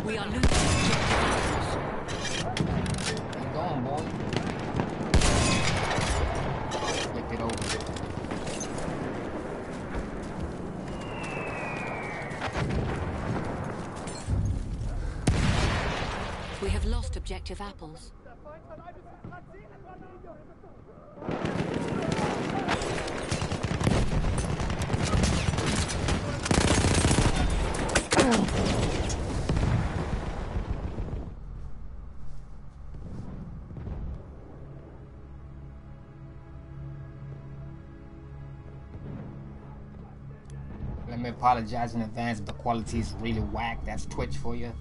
We are losing. Keep going, boy. Flip it over. We have lost objective apples. Let me apologize in advance if the quality is really whack. That's Twitch for you.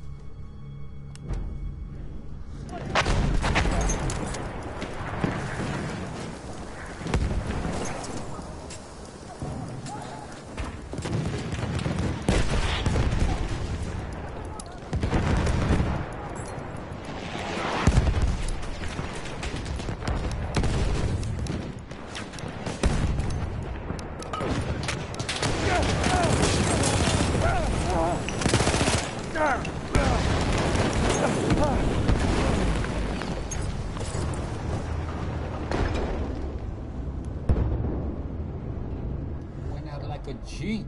Went out like a G.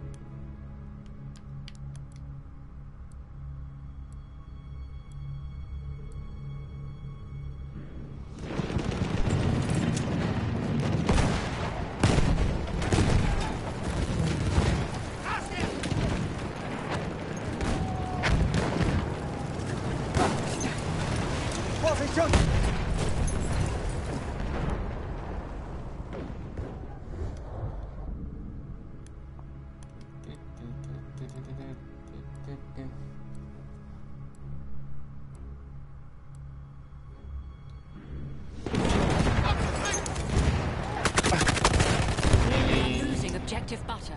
Losing objective butter.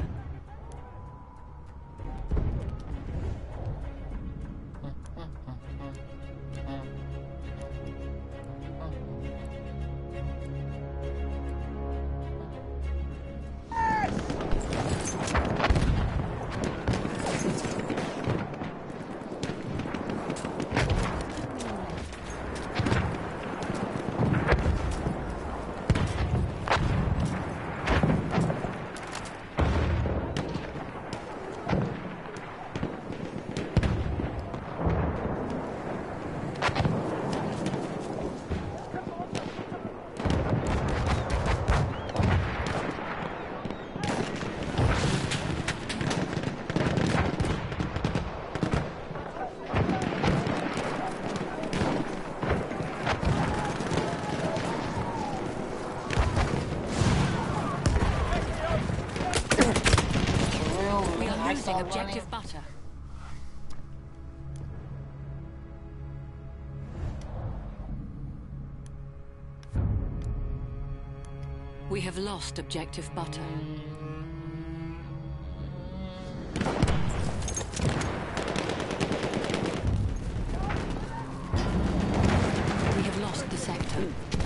Losing objective butter. We have lost objective butter. We have lost the sector.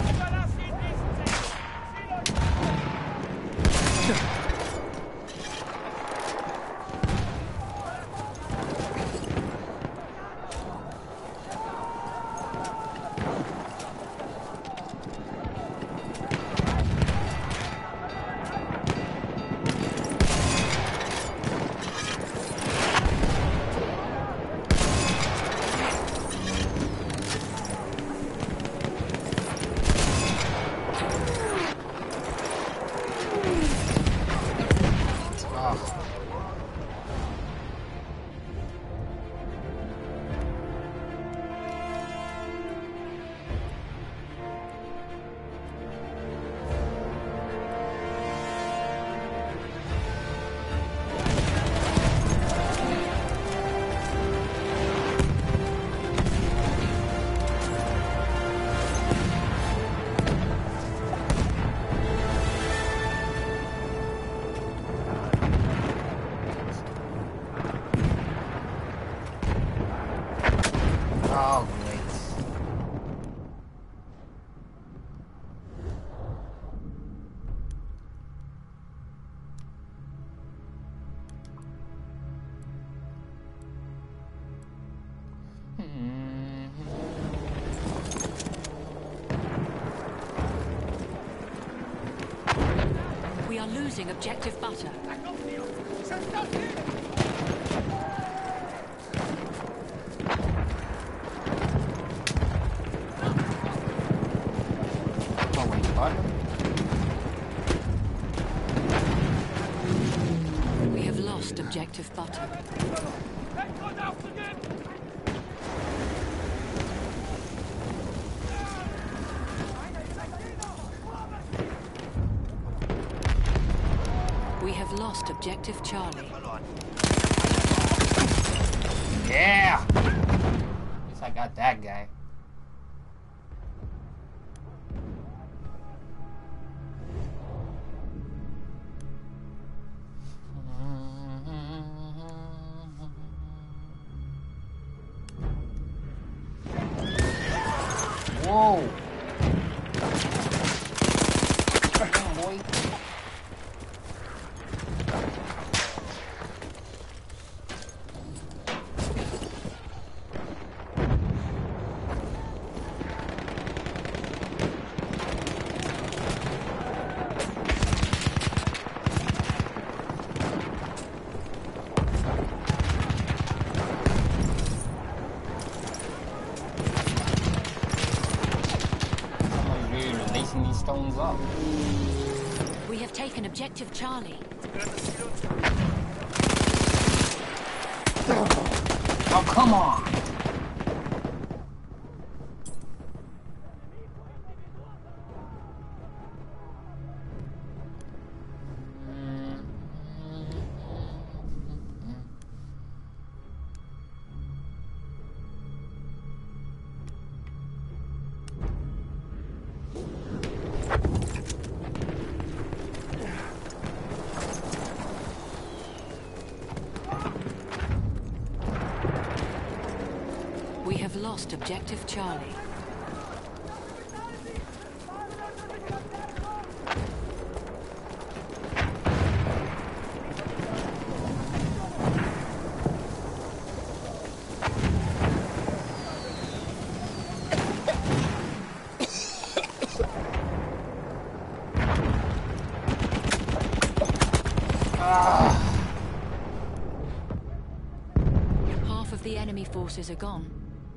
Oh, great. are losing objective butter. Oh, wait, what? We have lost objective butter. We have lost objective Charlie. Yeah! At least I got that guy. Whoa! Damn, boy. Someone's really releasing these stones up. We have taken objective Charlie. Oh, come on! We have lost objective Charlie. Half of the enemy forces are gone.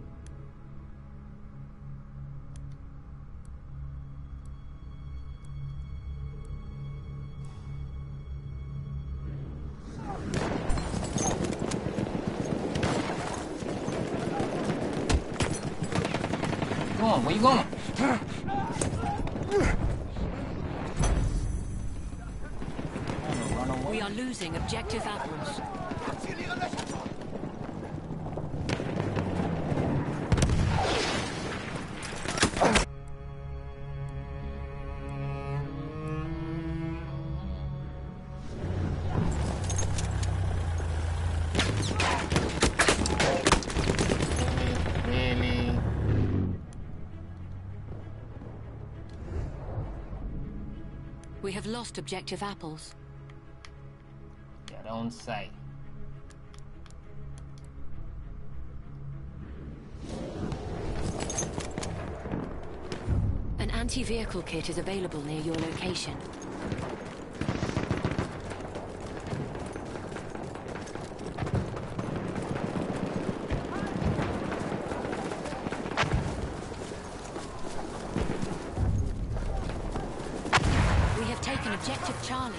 Come on, where you going? Run away. We are losing objective apples. Really? We have lost objective apples. Yeah, don't say. An anti-vehicle kit is available near your location. We have taken objective Charlie.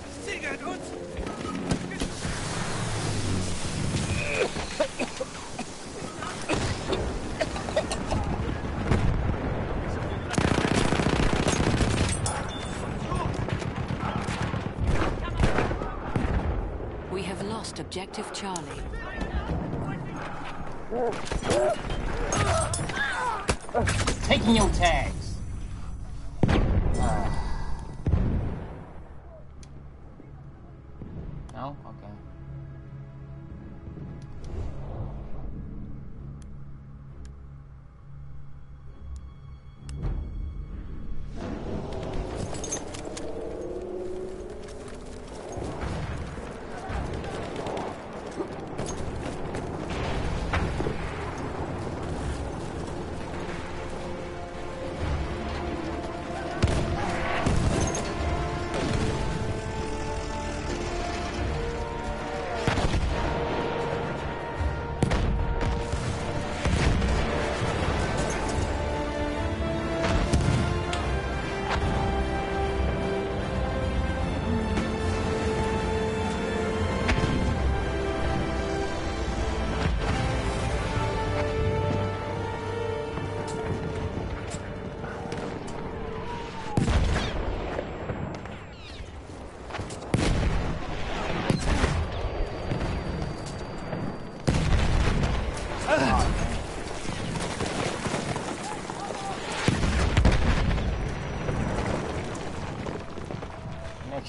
We have lost objective Charlie. Taking your tags. No? Okay.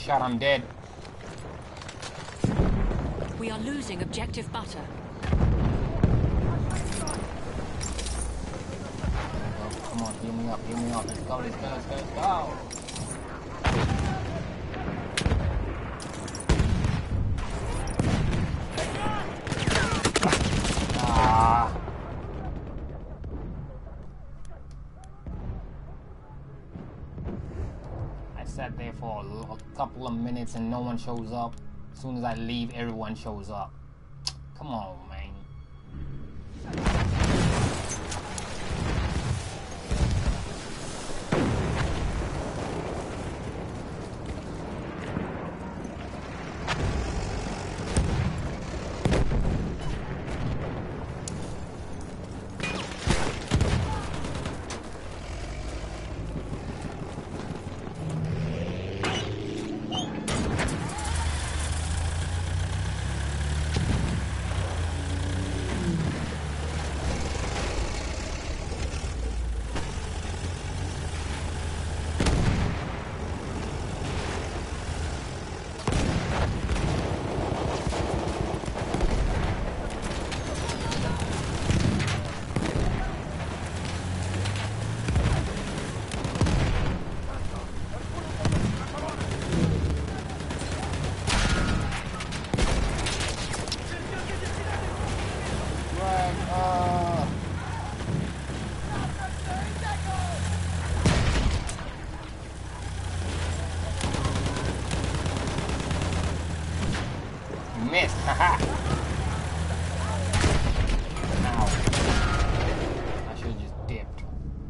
shot, I'm dead. We are losing objective butter. Oh, come on, heal me up, heal me up. Let's go, let's go, let's go, let's go. I sat there for a couple of minutes and no one shows up. As soon as I leave, everyone shows up. Come on, man. Missed, haha. Ow. I should have just dipped.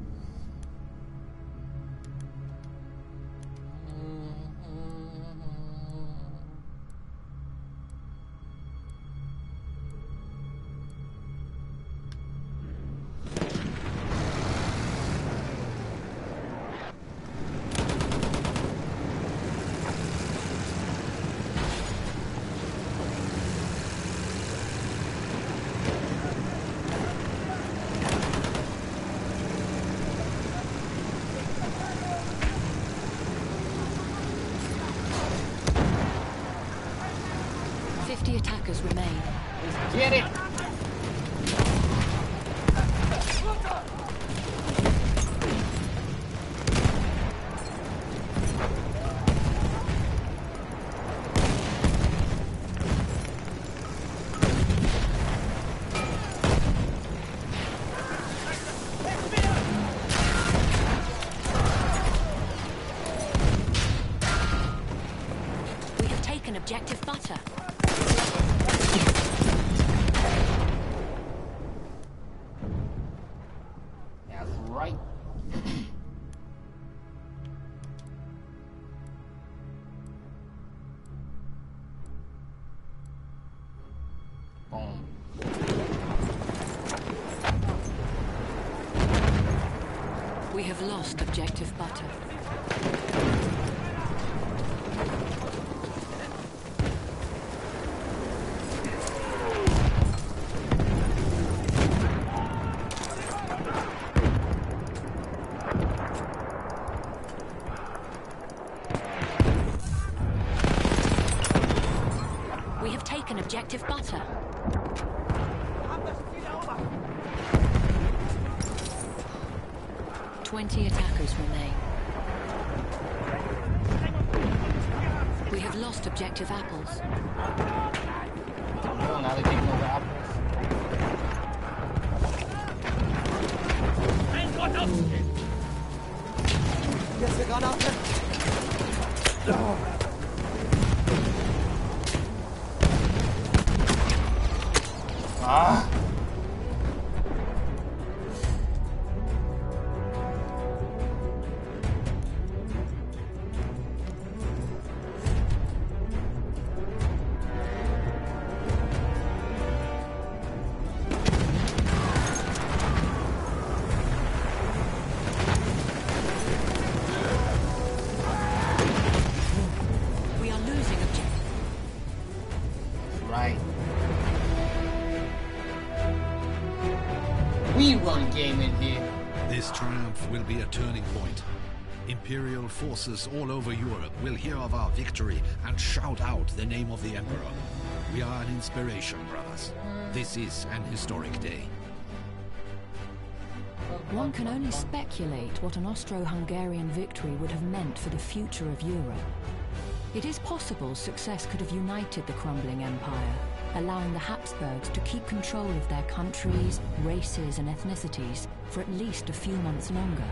Attackers remain. Let's get it! We have taken objective butter. Right. Boom. We have lost objective butter. Taken objective butter. Twenty attackers remain. We have lost objective apples. Oh, now they're taking over apples. Yes, I got out there. Ah. We are losing objective. Right. We run game in here. This triumph will be a turning point. Imperial forces all over Europe will hear of our victory and shout out the name of the Emperor. We are an inspiration, brothers. This is an historic day. One can only speculate what an Austro-Hungarian victory would have meant for the future of Europe. It is possible success could have united the crumbling empire, allowing the Habsburgs to keep control of their countries, races and ethnicities for at least a few months longer.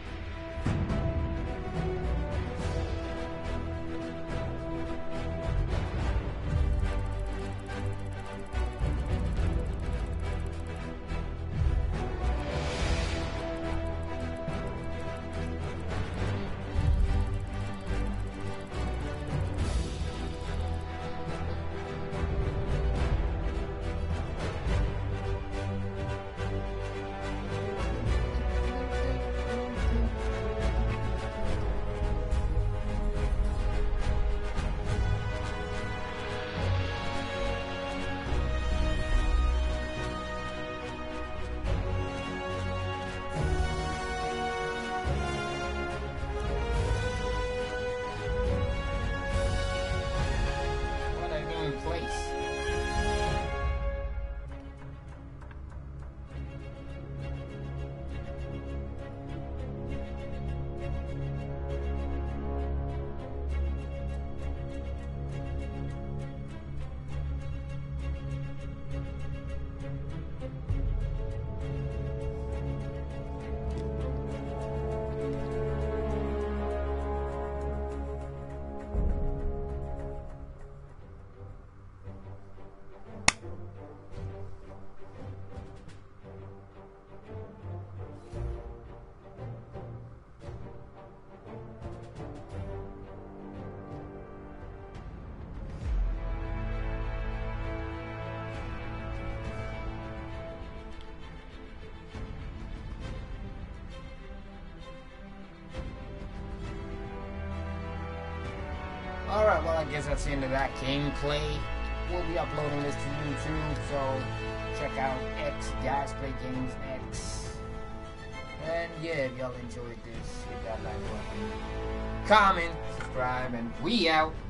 Alright, well, I guess that's the end of that gameplay. We'll be uploading this to YouTube, so check out X, Guys Play Games X. And yeah, if y'all enjoyed this, hit that like button, comment, subscribe, and we out.